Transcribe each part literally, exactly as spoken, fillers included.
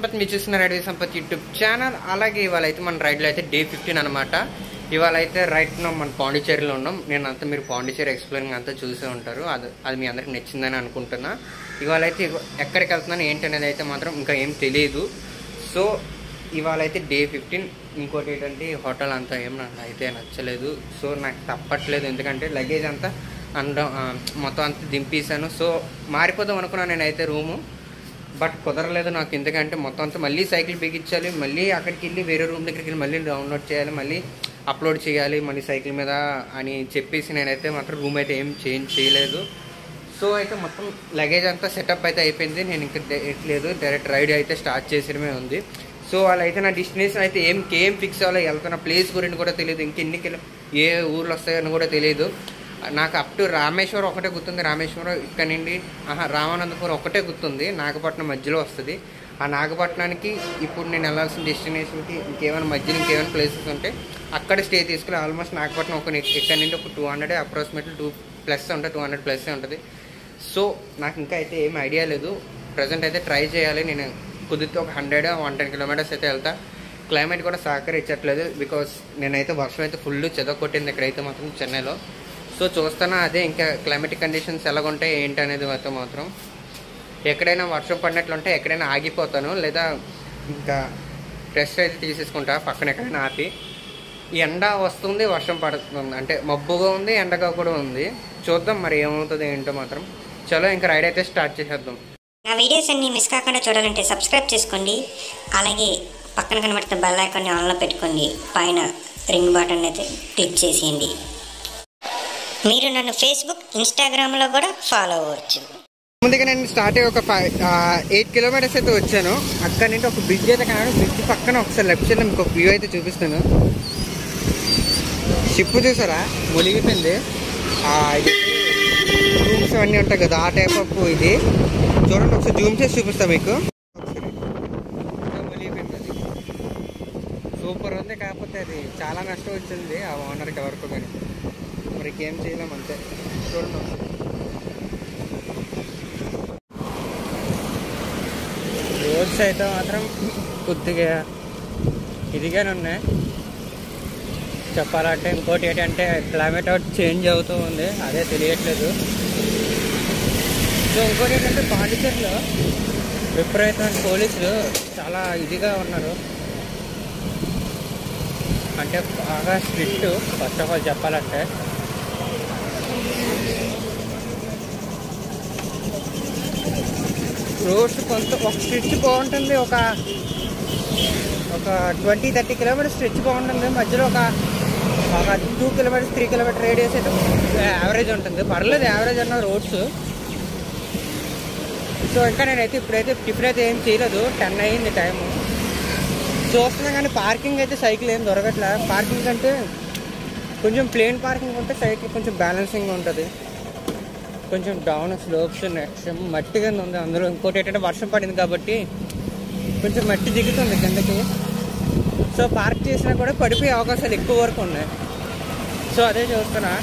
సంపత్ మీరు చూస్తున్న ride with Sampath YouTube channel. అలాగే ఇవాళ అయితే మన రైడ్లో అయితే డే ఫిఫ్టీన్ అనమాట. ఇవాళ అయితే రైట్ నో మన పాండిచేరిలో ఉన్నాం. నేను అంతా మీరు పాండిచేరి ఎక్స్ప్లోరింగ్ అంతా చూసే ఉంటారు. అది అది మీ అందరికి నచ్చిందని అనుకుంటున్నా. ఇవాళ అయితే ఎక్కడికి వెళ్తున్నాను ఏంటి అనేది అయితే మాత్రం ఇంకా ఏం తెలియదు. సో ఇవాళ అయితే డే ఫిఫ్టీన్. ఇంకోటి ఏంటంటే హోటల్ అంతా ఏం నాకు అయితే నచ్చలేదు. సో నాకు తప్పట్లేదు, ఎందుకంటే లగేజ్ అంతా అంద మొత్తం అంతా దింపేశాను. సో మారిపోదాం అనుకున్నాను నేనైతే రూము, బట్ కుదరలేదు నాకు. ఎందుకంటే మొత్తం అంతా మళ్ళీ సైకిల్ బిగించాలి, మళ్ళీ అక్కడికి వెళ్ళి వేరే రూమ్ దగ్గరికి వెళ్ళి మళ్ళీ డౌన్లోడ్ చేయాలి, మళ్ళీ అప్లోడ్ చేయాలి మళ్ళీ సైకిల్ మీద అని చెప్పేసి నేనైతే మాత్రం రూమ్ అయితే ఏం చేంజ్ చేయలేదు. సో అయితే మొత్తం లగేజ్ అంతా సెటప్ అయితే అయిపోయింది. నేను ఇంకా లేదు, డైరెక్ట్ రైడ్ అయితే స్టార్ట్ చేసేయడమే ఉంది. సో వాళ్ళు అయితే నా డెస్టినేషన్ అయితే ఏం ఏం ఫిక్స్ అవ్వాలి, వెళ్తున్న ప్లేస్ గురించి కూడా తెలియదు, ఇంకెన్ని కిలో ఏ ఊర్లు వస్తాయని కూడా తెలియదు నాకు. అప్ టు రామేశ్వరం ఒకటే గుర్తుంది. రామేశ్వరం ఇక్కడ నుండి ఆహా రామానందపురం ఒకటే గుర్తుంది, నాగపట్నం మధ్యలో వస్తుంది. ఆ నాగపట్నానికి ఇప్పుడు నేను వెళ్ళాల్సిన డెస్టినేషన్కి ఇంకేమైనా మధ్యలో ఇంకేమైనా ప్లేసెస్ ఉంటే అక్కడ స్టే తీసుకుని ఆల్మోస్ట్ నాగపట్నం ఒక ఇక్కడ నుండి ఒక two hundred approximately two plus ఉంటుంది, టూ హండ్రెడ్ ప్లస్ ఉంటుంది. సో నాకు ఇంకా అయితే ఏం ఐడియా లేదు. ప్రజెంట్ అయితే ట్రై చేయాలి. నేను కుదిరితే ఒక హండ్రెడ్ వన్ టెన్ కిలోమీటర్స్ అయితే వెళ్తా. క్లైమేట్ కూడా సహకరించట్లేదు, బికాస్ నేనైతే వర్షం అయితే ఫుల్ చెద కొట్టింది ఇక్కడైతే మాత్రం చెన్నైలో. సో చూస్తానా అదే ఇంకా క్లైమేటిక్ కండిషన్స్ ఎలాగుంటాయి ఏంటి అనేది అయితే మాత్రం. ఎక్కడైనా వర్షం పడినట్లుంటే ఎక్కడైనా ఆగిపోతాను, లేదా ఇంకా రెస్ట్ అయితే తీసేసుకుంటా పక్కన ఎక్కడైనా ఆపి. ఎండ వస్తుంది, వర్షం పడుతుంది, అంటే మబ్బుగా ఉంది, ఎండగా కూడా ఉంది. చూద్దాం మరి ఏమవుతుంది ఏంటో మాత్రం. చలో ఇంకా రైడ్ అయితే స్టార్ట్ చేసేద్దాం. నా వీడియోస్ అన్ని మిస్ కాకుండా చూడాలంటే సబ్స్క్రైబ్ చేసుకోండి. అలాగే పక్కన కనబడుతున్న బెల్ ఐకాన్ని ఆన్లో పెట్టుకోండి. పైన రింగ్ బటన్ అయితే క్లిక్ చేసేయండి. మీరు నన్ను ఫేస్బుక్ ఇన్స్టాగ్రామ్లో కూడా ఫాలో అవ్వచ్చు. ముందుగా నేను స్టార్ట్ అయ్యి ఒక ఫైవ్ ఎయిట్ కిలోమీటర్స్ అయితే వచ్చాను. అక్కడ నుండి ఒక బ్రిడ్జ్ అయితే కనబడి, బ్రిడ్జ్ పక్కన ఒకసారి లెఫ్ట్ సైడ్ మీకు ఒక వ్యూ అయితే చూపిస్తాను. షిప్ చూసారా మునిగిపోయింది. రూమ్స్ అన్నీ ఉంటాయి కదా, ఆ టైప్ ఆఫ్ ఇది చూడండి. ఒకసారి జూమ్ చేసి చూపిస్తాను మీకు. మునిగిపోయింది, అది సూపర్ ఉంది. కాకపోతే అది చాలా నష్టం వచ్చింది ఆ ఓనర్కి ఎవరికో, కానీ మరి ఏం చేయలేం అంతే. చూడండి రోడ్స్ అయితే మాత్రం కొద్దిగా ఇదిగానే ఉన్నాయి చెప్పాలంటే. ఇంకోటి ఏంటంటే క్లైమేట్ అవుట్ చేంజ్ అవుతూ ఉంది, అదే తెలియట్లేదు. సో ఇంకోటి ఏంటంటే పాండిచేరిలో విపరీతమైన పోలీసులు చాలా ఇదిగా ఉన్నారు, అంటే బాగా స్ట్రిక్ట్. ఫస్ట్ ఆఫ్ ఆల్ చెప్పాలంటే రోడ్స్ కొంత ఒక స్ట్రెచ్ బాగుంటుంది, ఒక ఒక ట్వంటీ థర్టీ కిలోమీటర్స్ స్ట్రెచ్ బాగుంటుంది. మధ్యలో ఒక ఒక two kilometres three kilometre radius అయితే యావరేజ్ ఉంటుంది. పర్లేదు యావరేజ్ అన్న రోడ్స్. సో ఇంకా నేనైతే ఇప్పుడైతే టిఫిన్ అయితే ఏం చేయలేదు, టెన్ అయ్యింది టైము. చూస్తున్నాం కానీ పార్కింగ్ అయితే సైకిల్ ఏం దొరకట్లే. పార్కింగ్ అంటే కొంచెం ప్లేన్ పార్కింగ్ ఉంటే సైకిల్ కొంచెం బ్యాలెన్సింగ్ ఉంటుంది. కొంచెం డౌన్ స్లోప్స్ నెక్స్ట్ మట్టిగా ఉంది అందులో. ఇంకోటి ఏంటంటే వర్షం పడింది కాబట్టి కొంచెం మట్టి దిగుతుంది కిందకి. సో పార్క్ చేసినా కూడా పడిపోయే అవకాశాలు ఎక్కువ వరకు ఉన్నాయి. సో అదే చూస్తున్నా.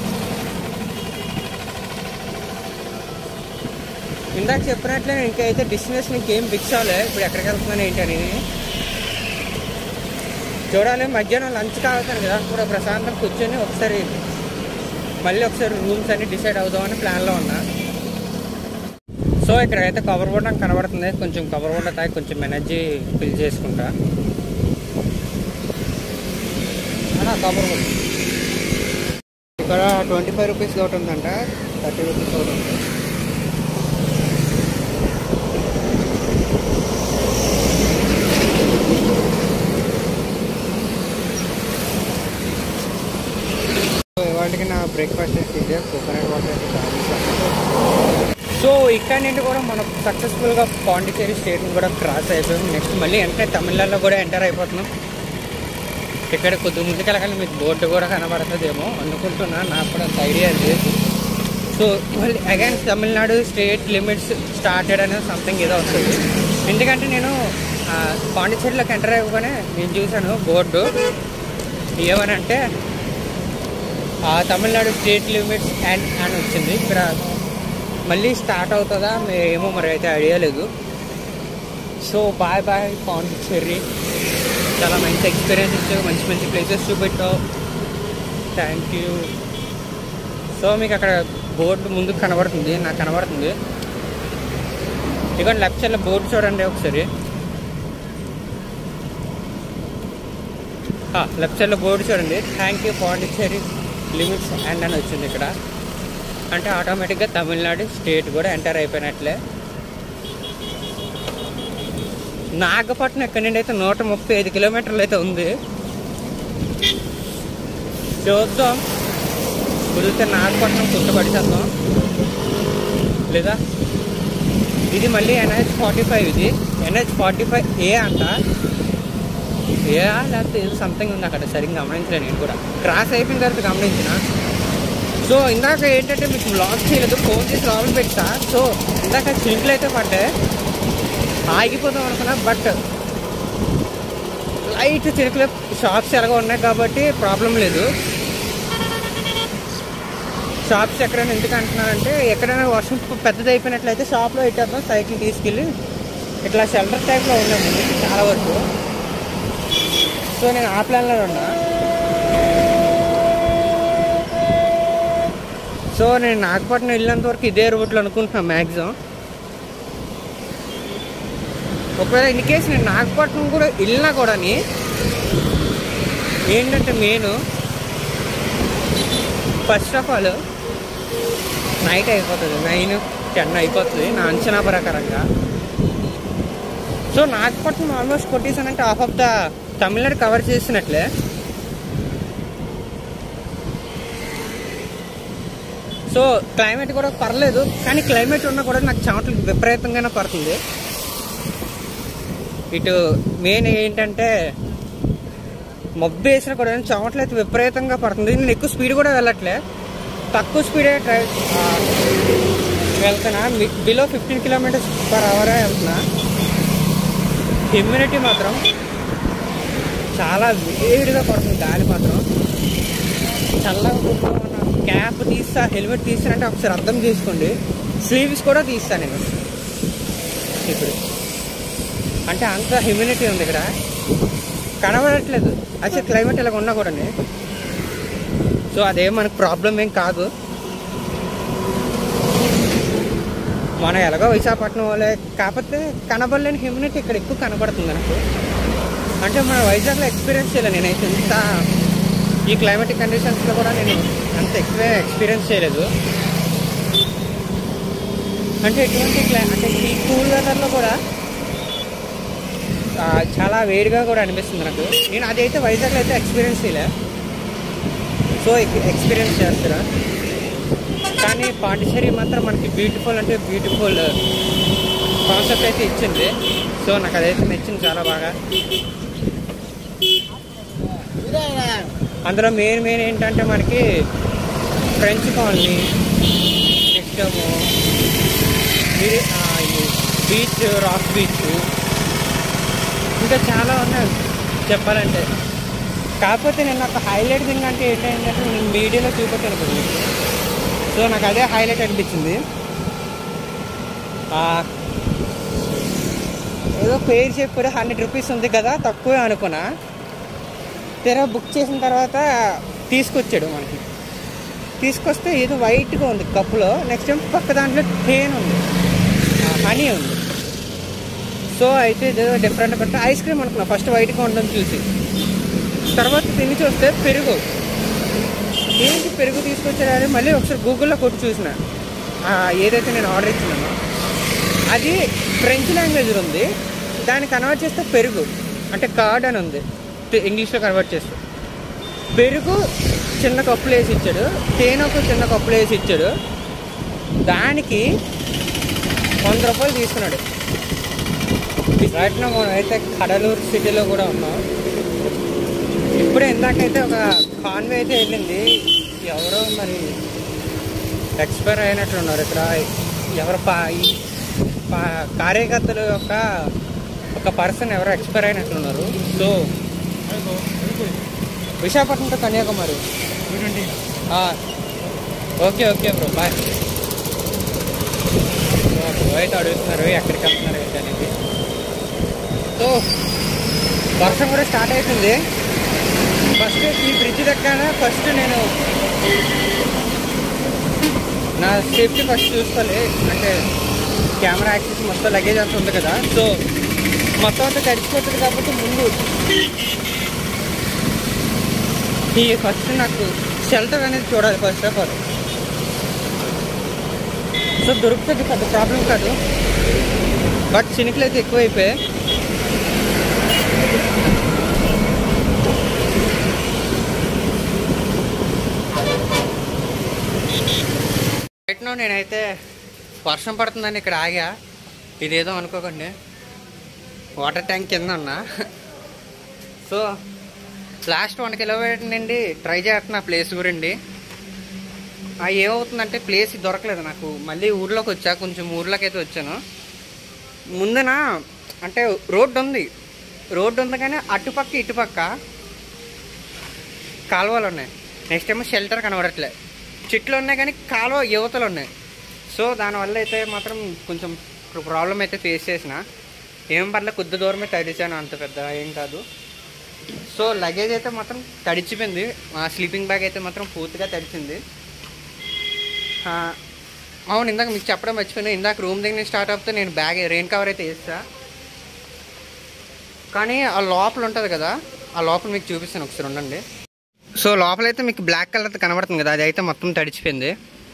ఇందాక చెప్పినట్లే ఇంకైతే డెస్టినేషన్ ఇంకేం ఫిక్స్ అవ్వలేదు. ఇప్పుడు ఎక్కడికి వెళ్తున్నాను ఏంటి అనేది చూడాలి. మధ్యాహ్నం లంచ్ కావుతాను కదా, కూడా ప్రశాంతం కూర్చొని ఒకసారి మళ్ళీ ఒకసారి రూమ్స్ అన్ని డిసైడ్ అవుదామని ప్లాన్లో ఉన్నా. సో ఇక్కడైతే కవర్ బోర్డ్ నాకు కనబడుతుంది. కొంచెం కవర్ బోర్డ్ తాగి కొంచెం ఎనర్జీ ఫిల్ చేసుకుంటా. కవర్ బోర్డ్ ఇక్కడ ట్వంటీ ఫైవ్ రూపీస్ ఒకటి ఉందంట, థర్టీ రూపీస్ ఒకటి ఉంది. వాటికి నా బ్రేక్ఫాస్ట్ ఇదే కోకోనట్ వాటర్ అయితే చాలా. సో ఇక్కడ నుండి కూడా మనం సక్సెస్ఫుల్గా పాండిచేరి స్టేట్ని కూడా క్రాస్ అయిపోయాం. నెక్స్ట్ మళ్ళీ ఎంటర్ తమిళనాడులో కూడా ఎంటర్ అయిపోతున్నాం. ఇక్కడ కొద్ది ముందుకెళ్ళగానే మీకు బోర్డు కూడా కనబడుతుందేమో అనుకుంటున్నా, నాకు కూడా అంత ఐడియా లేదు. సో మళ్ళీ again Tamil Nadu state limits started అనేది సంథింగ్ ఏదో వస్తుంది. ఎందుకంటే నేను పాండిచేరిలోకి ఎంటర్ అవ్వగానే నేను చూశాను బోర్డు ఏమనంటే తమిళనాడు స్టేట్ లిమిట్స్ అండ్ అని వచ్చింది. ఇక్కడ మళ్ళీ స్టార్ట్ అవుతుందా ఏమో మరి అయితే ఐడియా లేదు. So bye bye Pondicherry. చాలా మంచి ఎక్స్పీరియన్స్ ఇచ్చావు, మంచి మంచి ప్లేసెస్ చూపెట్టావు. Thank you. సో మీకు అక్కడ బోర్డు ముందు కనబడుతుంది, నాకు కనబడుతుంది. ఇక లెఫ్ట్ సైడ్లో బోర్డు చూడండి ఒకసారి. లెఫ్ట్ సైడ్లో బోర్డు చూడండి. Thank you Pondicherry limits and అని వచ్చింది ఇక్కడ. అంటే ఆటోమేటిక్గా తమిళనాడు స్టేట్ కూడా ఎంటర్ అయిపోయినట్లే. నాగపట్నం ఎక్కడి నుండి అయితే నూట ముప్పై ఐదు కిలోమీటర్లు అయితే ఉంది. చూద్దాం, కుదిరితే నాగపట్నం చుట్టపడిచేద్దాం. లేదా ఇది మళ్ళీ ఎన్హెచ్ ఫార్టీ ఫైవ్ ఇది ఎన్హెచ్ ఫార్టీ ఫైవ్ ఏ అంట. ఏ లేకపోతే ఏదో సంథింగ్ ఉంది అక్కడ, సరిగ్గా గమనించలేదు నేను కూడా. క్రాస్ అయిపోయిన తర్వాత గమనించిన. సో ఇందాక ఏంటంటే మీకు లాక్ చేయలేదు, ఫోన్ చేసి లోపల పెట్టా. సో ఇందాక చినుకులు అయితే పడ్డాయి, ఆగిపోతాం అనుకున్నా. బట్ లైట్ చినుకులు, షాప్స్ ఎలాగో ఉన్నాయి కాబట్టి ప్రాబ్లం లేదు. షాప్స్ ఎక్కడైనా ఎందుకు అంటున్నానంటే, ఎక్కడైనా వర్షం పెద్దది అయిపోయినట్లయితే షాప్లో ఇట్టేద్దాం, సైకిల్ తీసుకెళ్ళి. ఇట్లా షెల్టర్ టైప్లో ఉన్నాము చాలా వరకు. సో నేను ఆ ప్లాన్లో ఉన్నా. సో నేను నాగపట్నం వెళ్ళినంత వరకు ఇదే రూట్లో అనుకుంటున్నాను మ్యాక్సిమం. ఒకవేళ ఇన్ కేసు నేను నాగపట్నం కూడా వెళ్ళినా కూడా ఏంటంటే main first of all night అయిపోతుంది, నైన్ టెన్ అయిపోతుంది నా అంచనా ప్రకారంగా. సో నాగపట్నం ఆల్మోస్ట్ కొట్టేసానంటే half of the Tamil Nadu cover చేసినట్లే. సో క్లైమేట్ కూడా పర్లేదు, కానీ క్లైమేట్ ఉన్నా కూడా నాకు చెమటలు విపరీతంగానే పడుతుంది. ఇటు మెయిన్ ఏంటంటే మబ్బు వేసినా కూడా చెమటలు అయితే విపరీతంగా పడుతుంది. నేను ఎక్కువ స్పీడ్ కూడా వెళ్ళట్లే, తక్కువ స్పీడే డ్రైవ్ వెళ్తున్నా. బిలో ఫిఫ్టీన్ కిలోమీటర్స్ పర్ అవరే వెళ్తున్నా. హ్యూమిడిటీ మాత్రం చాలా వేడిగా పడుతుంది, గాలి మాత్రం చల్లగా కూర్చోమన్నా. క్యాప్ తీస్తా, హెల్మెట్ తీస్తానంటే ఒకసారి అర్థం చేసుకోండి. స్లీవ్స్ కూడా తీస్తాను నేను ఇప్పుడు, అంటే అంత హ్యూమిడిటీ ఉంది ఇక్కడ, కనబడట్లేదు అసలు క్లైమేట్ ఇలాగ ఉన్నా కూడా. సో అదేం మనకు ప్రాబ్లం ఏం కాదు. మనం ఎలాగో విశాఖపట్నం వాళ్ళే, కాకపోతే కనబడలేని హ్యూమిడిటీ ఇక్కడ ఎక్కువ కనబడుతుంది నాకు. అంటే మన వైజాగ్లో ఎక్స్పీరియన్స్ చేయలేదు నేనైతే. ఇంత ఈ క్లైమేటిక్ కండిషన్స్లో కూడా నేను అంత ఎక్కువ ఎక్స్పీరియన్స్ చేయలేదు. అంటే ఎటువంటి క్లై అంటే ఈ కూల్ వెదర్లో కూడా చాలా వేడిగా కూడా అనిపిస్తుంది నాకు. నేను అదైతే వైజాగ్లో అయితే ఎక్స్పీరియన్స్ చేయలే. సో ఎక్స్పీరియన్స్ చేస్తారా. కానీ పాండిచ్చేరి మాత్రం మనకి బ్యూటిఫుల్ అంటే బ్యూటిఫుల్ కాన్సెప్ట్ అయితే ఇచ్చింది. సో నాకు అదైతే నచ్చింది చాలా బాగా. అందులో మెయిన్ మెయిన్ ఏంటంటే మనకి ఫ్రెంచ్ కాలనీ, నెక్స్ట్ ఏమో బీచ్, రాక్ బీచ్, ఇంకా చాలా ఉన్నాయి చెప్పాలంటే. కాకపోతే నేను నాకు హైలైట్ థింగ్ అంటే ఏంటంటే నేను మీడియాలో చూపెట్టాను కదా, సో నాకు అదే హైలైట్ అనిపించింది. ఏదో పేరు చెప్పాడు, హండ్రెడ్ రూపీస్ ఉంది కదా తక్కువే అనుకున్నా. తెర బుక్ చేసిన తర్వాత తీసుకొచ్చాడు మనకి. తీసుకొస్తే ఏదో వైట్గా ఉంది కప్పులో. నెక్స్ట్ టైం పక్క దాంట్లో తేనె ఉంది, హనీ ఉంది. సో అయితే ఏదో డిఫరెంట్ పెట్టా. ఐస్ క్రీమ్ అనుకున్నా ఫస్ట్ వైట్గా ఉండడం చూసి. తర్వాత తిని చూస్తే పెరుగు. ఏంటి పెరుగు తీసుకొచ్చారని మళ్ళీ ఒకసారి గూగుల్లో కొట్టి చూసిన. ఏదైతే నేను ఆర్డర్ ఇచ్చినానో అది ఫ్రెంచ్ లాంగ్వేజ్ ఉంది, దాన్ని కన్వర్ట్ చేస్తే పెరుగు అంటే కర్డ్ అని ఉంది, ఇంగ్లీష్లో కన్వర్ట్ చేస్తే. పెరుగు చిన్న కప్పులు వేసి ఇచ్చాడు, తేనె ఒక చిన్న కప్పులు వేసి ఇచ్చాడు. దానికి వంద రూపాయలు తీసుకున్నాడు. రైట్ నా మనం అయితే కడలూరు సిటీలో కూడా ఉన్నాం. ఇప్పుడే ఇందాకైతే ఒక కాన్వే అయితే వెళ్ళింది. ఎవరో మరి ఎక్స్పైర్ అయినట్లున్నారు ఇక్కడ. ఎవరు పా పా కార్యకర్తలు యొక్క ఒక పర్సన్ ఎవరో ఎక్స్పైర్ అయినట్లున్నారు. So Visakhapatnam to Kanyakumari. Okay okay bro bye. అయితే అడుగుతున్నారు ఎక్కడికి వెళ్తున్నారు ఏంటి అనేది. సో వర్షం కూడా స్టార్ట్ అవుతుంది. ఫస్ట్ ఈ బ్రిడ్జ్ దగ్గర ఫస్ట్ నేను నా సేఫ్టీ ఫస్ట్ చూసుకోవాలి. అంటే కెమెరా యాక్సెస్ మొత్తం లగేజ్ అంతా ఉంది కదా, సో మొత్తం అంతా తడిచిపోతుంది కాబట్టి ముందు ఈ ఫస్ట్ నాకు షెల్టర్ అనేది చూడాలి ఫస్ట్ ఆఫ్ ఆల్. సో దొరుకుతుంది, పెద్ద ప్రాబ్లం కాదు. బట్ చినుకులు అయితే ఎక్కువ అయిపోయాయి. రైట్ నో నేనైతే వర్షం పడుతుందని ఇక్కడ ఆగా. ఇదేదో అనుకోకండి, వాటర్ ట్యాంక్ కింద ఉన్నా. సో లాస్ట్ వన్ కిలోమీటర్ నుండి ట్రై చేస్తున్నా ప్లేస్ గురించి. అది ఏమవుతుందంటే ప్లేస్ దొరకలేదు నాకు. మళ్ళీ ఊర్లోకి వచ్చా, కొంచెం ఊర్లోకి అయితే వచ్చాను. ముందున అంటే రోడ్డు ఉంది, రోడ్డు ఉంది కానీ అటుపక్క ఇటుపక్క కాలువలు ఉన్నాయి. నెక్స్ట్ ఏమో షెల్టర్ కనబడట్లే. చెట్లు ఉన్నాయి కానీ కాలువ యువతలు ఉన్నాయి. సో దానివల్ల అయితే మాత్రం కొంచెం ప్రాబ్లం అయితే ఫేస్ చేసిన. ఏం పర్లేదు, కొద్ది దూరమే తడిచాను, అంత పెద్ద ఏం కాదు. సో లగేజ్ అయితే మాత్రం తడిచిపోయింది. మా స్లీపింగ్ బ్యాగ్ అయితే మాత్రం పూర్తిగా తడిచింది. అవును, ఇందాక మీకు చెప్పడం మర్చిపోయినా, ఇందాక రూమ్ దగ్గర స్టార్ట్ అవుతే నేను బ్యాగ్ రెయిన్ కవర్ అయితే వేస్తా, కానీ ఆ లోపల ఉంటుంది కదా, ఆ లోపల మీకు చూపిస్తాను ఒకసారి ఉండండి. సో లోపలైతే మీకు బ్లాక్ కలర్ కనబడుతుంది కదా, అది అయితే మొత్తం తడిచిపోయింది.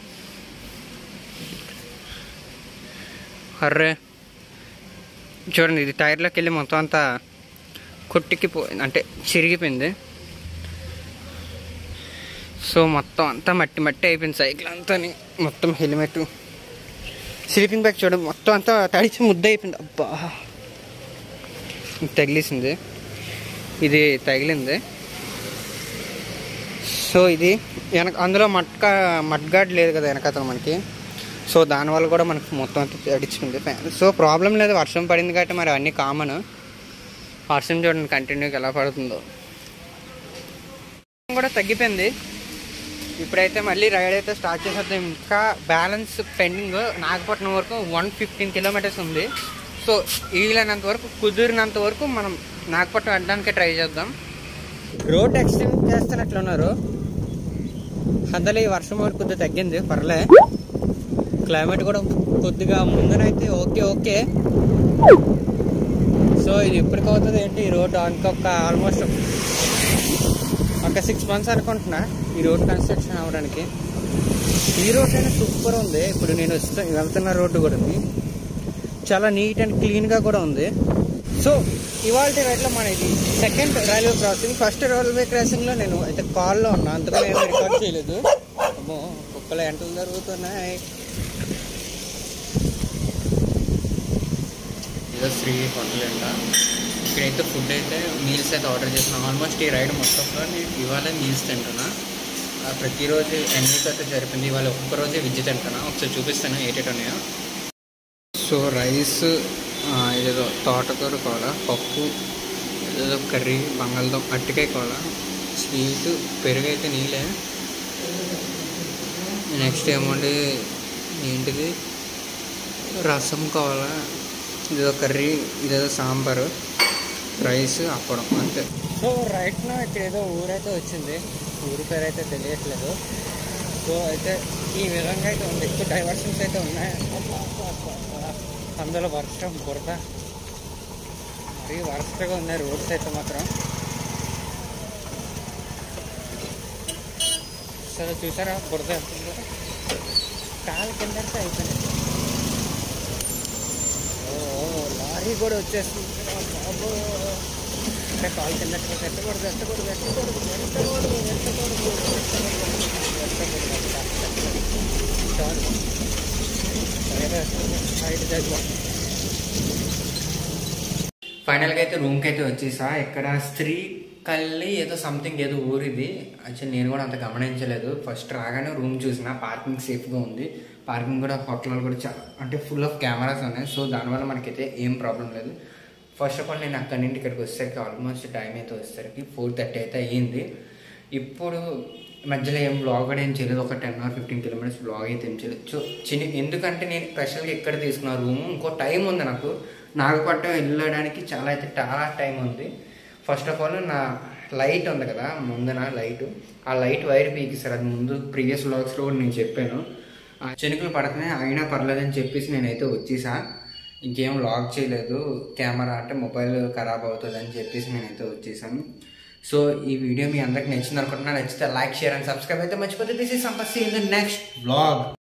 అర్రే చూడండి, ఇది టైర్లోకి వెళ్ళి మొత్తం అంతా కొట్టికి పోయింది, అంటే చిరిగిపోయింది. సో మొత్తం అంతా మట్టి మట్టి అయిపోయింది సైకిల్ అంతా. మొత్తం హెల్మెట్, స్లీపింగ్ బ్యాగ్ చూడండి మొత్తం అంతా తడిచి ముద్ద అయిపోయింది. అబ్బా తగిలేసింది, ఇది తగిలింది. సో ఇది వెనక అందులో మట్కా మడ్గాడ్ లేదు కదా వెనకతను మనకి. సో దానివల్ల కూడా మనకు మొత్తం అంతా తడిచిపోయింది. సో ప్రాబ్లం లేదు, వర్షం పడింది కాబట్టి మరి అన్నీ కామన్. వర్షం చూడండి కంటిన్యూగా ఎలా పడుతుందో. కూడా తగ్గిపోయింది. ఇప్పుడైతే మళ్ళీ రైడ్ అయితే స్టార్ట్ చేసేద్దాం. ఇంకా బ్యాలెన్స్ పెండింగ్. నాగపట్నం వరకు వన్ ఫిఫ్టీన్ కిలోమీటర్స్ ఉంది. సో వీలైనంత వరకు, కుదిరినంత వరకు మనం నాగపట్నం వెళ్ళడానికే ట్రై చేద్దాం. రోడ్ ఎక్స్టెండ్ చేస్తున్నట్లున్నారు. అందులో ఈ వర్షం వరకు కొద్దిగా తగ్గింది, పర్లే. క్లైమేట్ కూడా కొద్దిగా ముందునైతే ఓకే ఓకే. సో ఇది ఎప్పటికవుతుంది ఏంటి ఈ రోడ్? ఇంకొక ఆల్మోస్ట్ ఒక సిక్స్ మంత్స్ అనుకుంటున్నా ఈ రోడ్ కన్స్ట్రక్షన్ అవ్వడానికి. ఈ రోడ్ అయినా సూపర్ ఉంది. ఇప్పుడు నేను వస్తా వెళ్తున్న రోడ్డు కూడా ఉంది, చాలా నీట్ అండ్ క్లీన్గా కూడా ఉంది. సో ఇవాళ రైట్లో మన ఇది second railway crossing. First railway క్రాసింగ్లో నేను అయితే కాల్లో ఉన్నా, అందుకని నేను రికార్డ్ చేయలేదు. అమ్మో కుక్కల ఎంటలు జరుగుతున్నాయి. ఏదో శ్రీ హోటల్ అంట. ఇక్కడైతే ఫుడ్ అయితే మీల్స్ అయితే ఆర్డర్ చేస్తున్నాను. ఆల్మోస్ట్ ఈ రైడ్ మొత్తంలో నేను ఇవాళ మీల్స్ తింటున్నా. ప్రతిరోజు ఎన్నిస్ అయితే జరిపింది, ఇవాళ ఒక్కరోజే విద్య తింటున్నా. ఒకసారి చూపిస్తాను ఏటేటి ఉన్నాయో. సో రైస్, ఏదో తోటకూర కూర, పప్పు, ఏదో కర్రీ, బంగాళదుంప, అరటికాయ కూర, స్వీట్, పెరుగు అయితే నీళ్ళే. నెక్స్ట్ ఏమంటే ఏంటిది రసం కావాలా, ఇదేదో కర్రీ, ఇదేదో సాంబారు, రైస్, అప్పడం, అంతే. సో రైట్ నా ఇక్కడ ఏదో ఊరైతే వచ్చింది, ఊరి పేరు అయితే తెలియట్లేదు. సో అయితే ఈ విధంగా అయితే ఉంది. ఎక్కువ డైవర్షన్స్ అయితే ఉన్నాయి. అందులో వర్షం, బురద, మరీ వరస్ట్గా ఉన్నాయి రోడ్స్ అయితే మాత్రం. సరే చూసారా బురద వెళ్తుందో, కాలు కింద అయిపోయింది. లారీ కూడా వచ్చేస్తుంది. అంటే కాలు కింద ఎట్టకూడదు ఎట్టకూడదు ఎట్టకూడదు ఎట్టకూడదు ఎట్టకూడదు ఫైనల్గా అయితే రూమ్కి అయితే వచ్చేసా. ఇక్కడ స్త్రీ కల్లి ఏదో సంథింగ్ ఏదో ఊరిది. యాక్చువల్లీ నేను కూడా అంత గమనించలేదు. ఫస్ట్ రాగానే రూమ్ చూసిన, పార్కింగ్ సేఫ్గా ఉంది. పార్కింగ్ కూడా హోటల్ కూడా చాలా అంటే ఫుల్ ఆఫ్ కెమెరాస్ ఉన్నాయి. సో దానివల్ల మనకైతే ఏం ప్రాబ్లం లేదు. ఫస్ట్ ఆఫ్ ఆల్ నేను అక్కడి నుండి ఇక్కడికి వచ్చేసరికి ఆల్మోస్ట్ టైం అయితే వచ్చేసరికి ఫోర్ థర్టీ అయితే అయ్యింది. ఇప్పుడు మధ్యలో ఏం బ్లాగ్ కూడా ఏం చేయలేదు, ఒక ten or fifteen kilometres blog అయితే ఏం చేయలేదు. సో చిన్న ఎందుకంటే నేను స్పెషల్గా ఎక్కడ తీసుకున్న రూము, ఇంకో టైం ఉంది నాకు నాగపట్నం వెళ్ళడానికి, చాలా అయితే చాలా టైం ఉంది. ఫస్ట్ ఆఫ్ ఆల్ నా లైట్ ఉంది కదా ముందున లైట్, ఆ లైట్ వైర్ పీకిస్తారు. అది ముందు ప్రీవియస్ బ్లాగ్స్లో కూడా నేను చెప్పాను. చినుకులు పడుతున్నాయి అయినా పర్లేదని చెప్పేసి నేనైతే వచ్చేసా. ఇంకేం లాక్ చేయలేదు, కెమెరా అంటే మొబైల్ ఖరాబ్ అవుతుంది అని చెప్పేసి నేనైతే వచ్చేసాను. సో ఈ వీడియో మీ అందరికి నచ్చింది అనుకుంటున్నా. నచ్చితే లైక్, షేర్ అండ్ సబ్స్క్రైబ్ అయితే మర్చిపోతే. This is Sampath, see in the next vlog.